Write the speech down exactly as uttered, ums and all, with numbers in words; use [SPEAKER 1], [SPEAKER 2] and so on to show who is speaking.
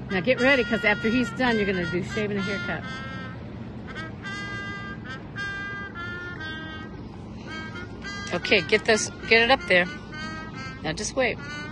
[SPEAKER 1] Now get ready, because after he's done, you're going to do shaving and haircut. Okay, get this, get it up there. Now just wait.